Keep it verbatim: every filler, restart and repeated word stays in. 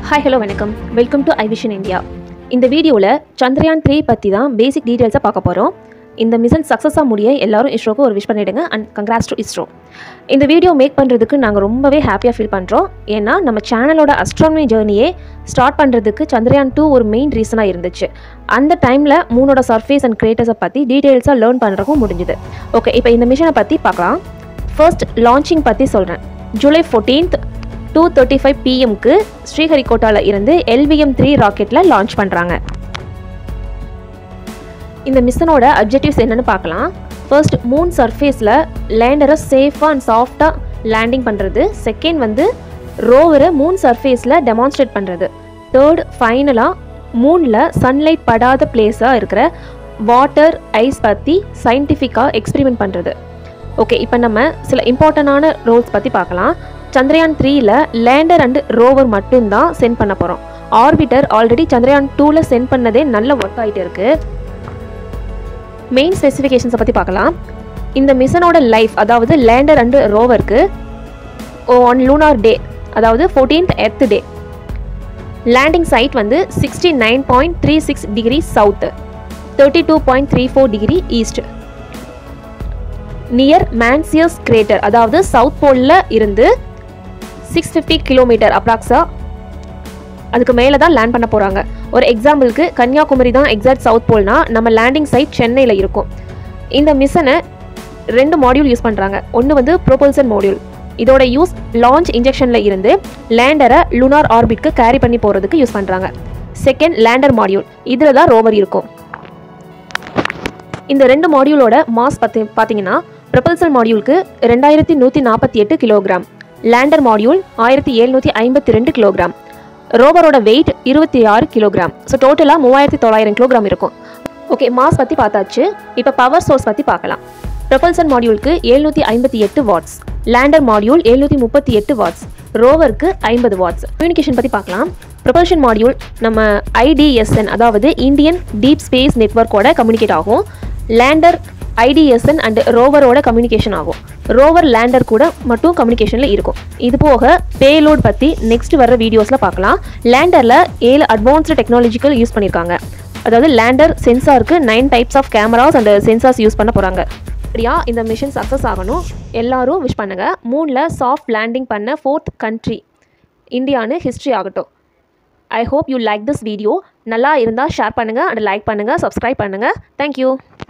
Hi, hello, வணக்கம். Welcome to iVision India. இந்த வீடியோவில் சந்திரயான் த்ரீ பற்றி தான் பேசிக் டீட்டெயில்ஸாக பார்க்க போகிறோம். இந்த மிஷன் சக்ஸஸாக முடிய எல்லாரும் இஸ்ரோக்கு ஒரு விஷ் பண்ணிவிடுங்க அண்ட் கங்க்ராட்ஸ் டு இஸ்ரோ. இந்த வீடியோ மேக் பண்ணுறதுக்கு நாங்கள் ரொம்பவே ஹாப்பியாக ஃபீல் பண்ணுறோம். ஏன்னா நம்ம சேனலோட அஸ்ட்ரானமி ஜேர்னியே ஸ்டார்ட் பண்ணுறதுக்கு சந்திரயான் டூ ஒரு மெயின் ரீசனாக இருந்துச்சு. அந்த டைமில் மூனோட சர்ஃபேஸ் அண்ட் கிரேட்டர்ஸை பற்றி டீட்டெயில்ஸாக லேர்ன் பண்ணுறதுக்கும் முடிஞ்சுது. ஓகே, இப்போ இந்த மிஷனை பற்றி பார்க்கலாம். ஃபர்ஸ்ட் லான்ச்சிங் பற்றி சொல்கிறேன். July fourteenth two thirty five பிஎம்க்கு ஸ்ரீஹரிகோட்டாவில் இருந்து எல்விஎம் த்ரீ ராக்கெட்டில் லான்ச் பண்ணுறாங்க. இந்த மிஷனோட அப்ஜெக்டிவ்ஸ் என்னென்னு பார்க்கலாம். ஃபர்ஸ்ட், மூன் சர்ஃபேஸில் லேண்டரை சேஃபாக அண்ட் சாஃப்டாக லேண்டிங் பண்ணுறது. செகண்ட் வந்து ரோவரை மூன் சர்ஃபேஸில் டெமான்ஸ்ட்ரேட் பண்ணுறது. தேர்ட், ஃபைனலாக மூனில் சன்லைட் படாத பிளேஸாக இருக்கிற வாட்டர் ஐஸ் பற்றி சயின்டிஃபிக்காக எக்ஸ்பெரிமெண்ட் பண்ணுறது. ஓகே, இப்போ நம்ம சில இம்பார்ட்டண்டான ரோல்ஸ் பற்றி பார்க்கலாம். சந்திரயான் த்ரீல லேண்டர் அண்ட் ரோவர் மட்டும்தான் சென்ட் பண்ண போகிறோம். ஆர்பிட்டர் ஆல்ரெடி சந்திரயான் டூவில் சென்ட் பண்ணதே நல்ல ஒர்க் ஆகிட்டு இருக்குது. மெயின் ஸ்பெசிஃபிகேஷன்ஸை பற்றி பார்க்கலாம். இந்த மிஷனோட லைஃப், அதாவது லேண்டர் அண்ட் ரோவருக்கு ஒன் லூனார் டே, அதாவது fourteenth earth day. Landing site வந்து sixty nine point three six degree south, thirty two point three four degree east, near Manzinus crater, அதாவது சவுத் போலில் இருந்து சிக்ஸ் ஃபிஃப்டி கிலோமீட்டர் அப்ராக்ஸா அதுக்கு மேலே தான் land பண்ண போகிறாங்க. ஒரு எக்ஸாம்பிளுக்கு கன்னியாகுமரி தான் எக்ஸாக்ட் சவுத் போல்னா நம்ம லேண்டிங் சைட் சென்னையில் இருக்கும். இந்த மிஷனை ரெண்டு மாடியூல் யூஸ் பண்ணுறாங்க. ஒன்று வந்து ப்ரோபல்சன் மாடியூல். இதோட யூஸ் லான்ச் இன்ஜெக்ஷனில் இருந்து லேண்டரை லுனார் ஆர்பிட்க்கு கேரி பண்ணி போகிறதுக்கு யூஸ் பண்ணுறாங்க. Second, lander module. இதில் தான் ரோவர் இருக்கும். இந்த ரெண்டு மாடியூலோட மாஸ் பற்றி பார்த்தீங்கன்னா ப்ரொபல்சன் மாடியூலுக்கு ரெண்டாயிரத்தி நூற்றி நாற்பத்தி எட்டு கிலோகிராம், லேண்டர் மாடியூல் ஆயிரத்தி எழுநூற்றி ஐம்பத்தி ரெண்டு கிலோகிராம், ரோவரோட வெயிட் இருபத்தி ஆறு கிலோகிராம். ஸோ டோட்டலாக மூவாயிரத்தி தொள்ளாயிரம் கிலோகிராம் இருக்கும். ஓகே, மாஸ் பற்றி பார்த்தாச்சு. இப்போ பவர் சோர்ஸ் பற்றி பார்க்கலாம். ப்ரொபல்சன் மாடியூலுக்கு எழுநூற்றி ஐம்பத்தி எட்டு வாட்ஸ், லேண்டர் மாடியூல் எழுநூற்றி முப்பத்தி எட்டு வாட்ஸ், ரோவருக்கு ஐம்பது வாட்ஸ். கம்யூனிகேஷன் பற்றி பார்க்கலாம். ப்ரொபல்ஷன் மாடியூல் நம்ம ஐடிஎஸ்என், அதாவது இந்தியன் டீப் ஸ்பேஸ் நெட்வொர்க்கோட கம்யூனிகேட் ஆகும். லேண்டர் ஐடிஎஸ்என் அண்ட் ரோவரோட கம்யூனிகேஷன் ஆகும். ரோவர் லேண்டர் கூட மட்டும் கம்யூனிகேஷனில் இருக்கும். இது போக பேலோட் பற்றி நெக்ஸ்ட் வர வீடியோஸில் பார்க்கலாம். லேண்டரில் ஏழு அட்வான்ஸ்டு டெக்னாலஜிக்கல் யூஸ் பண்ணியிருக்காங்க. அதாவது லேண்டர் சென்சாருக்கு nine types of cameras and sensors use பண்ண போகிறாங்க. அப்படியா இந்த மிஷன் சக்ஸஸ் ஆகணும் எல்லாரும் விஷ் பண்ணுங்கள். மூணில் சாஃப்ட் லேண்டிங் பண்ண ஃபோர்த் கண்ட்ரி இந்தியான்னு ஹிஸ்ட்ரி ஆகட்டும். I hope you like this video. நல்லா இருந்தால் ஷேர் பண்ணுங்கள் அண்ட் லைக் பண்ணுங்கள், சப்ஸ்கிரைப் பண்ணுங்கள். தேங்க்யூ.